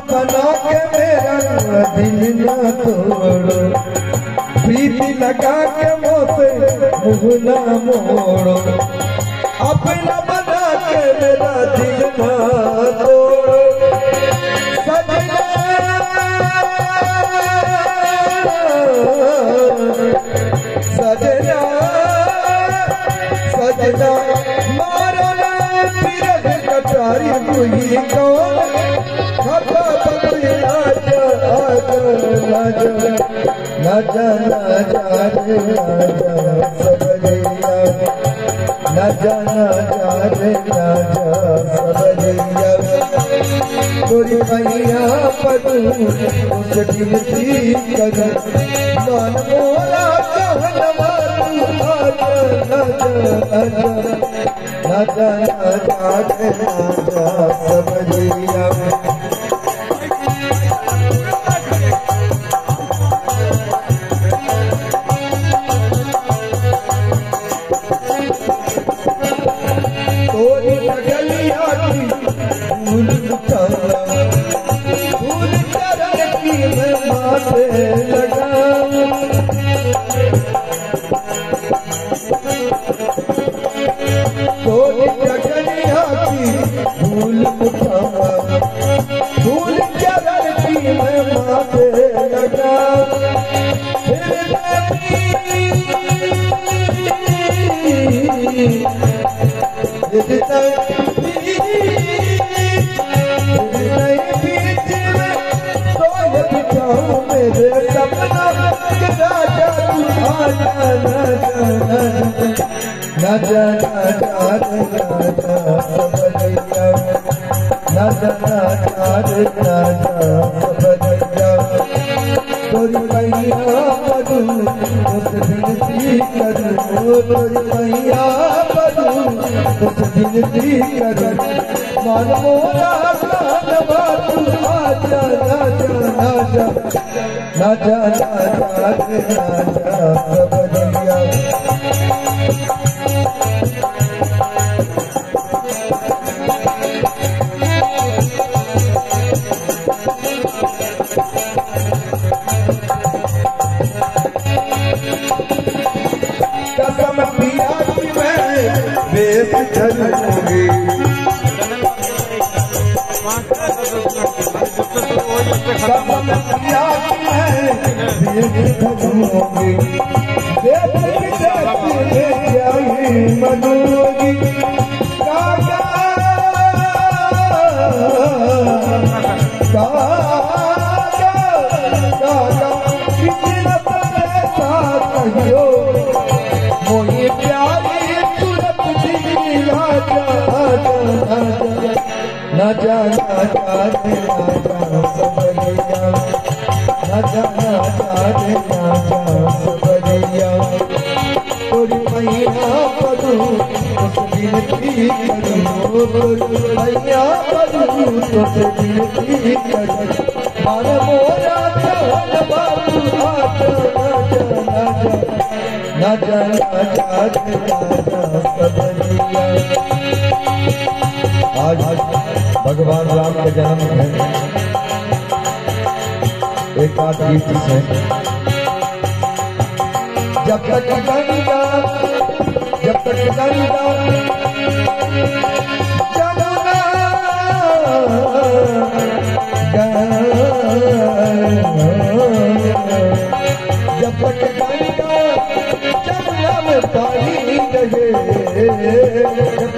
बना के मेरा दिल ना तोड़ो, प्रीति लगा के मोसे मुँह ना मोड़ो, अपना बना के मेरा दिल ना तोड़ो। सजना सजना सजना मारो ना फिर कटारी हुई कौन खपा बंदी आजा आजा नाजा नाजा रे नाजा सबरिया नाजा नाजा रे नाजा सबरिया तोरी मैया पदू उस दिन की कदर मान मोरा कहन मारू आजा नाजा नाजा नाजा नाजा रे नाजा सबरिया। फूल चरण की मैं माथे लगाऊं, तोरी जगनिया की फूल उठावा, फूल चरण की मैं माथे लगाऊं। मेरे सपना के राजा तू आजा नाजा नाजा नाजा सबरिया नाजा नाजा नाजा सबरिया तोरी मैया पदू उस दिन की करूं, तोरी मैया पदू उस दिन की करूं मान मोरा कान बातू आजा नाजा नाजा नाजा नाजा नाजा सबरिया। कसम पिया की मैं बेस चलूंगी, कसम पिया की मैं बेस चलूंगी, देश विदेश आई मनूंगी। काका काका काका कितना पैसा कहियो मोही प्यारी सूरत दिखी राजा नाजा नाजा नाजा सबरिया नाजा नाजा नाजा सबरिया तोरी मैया पदू उस दिन की करूं, तोरी मैया पदू उस दिन की करूं मान मोरा कहन बातू आजा नाजा नाजा नाजा नाजा सबरिया। आज भगवान राम का जन्म है, एक बात गीत है जब तक गंगा जमुना जब तक गंगा जमुना में पानी रहे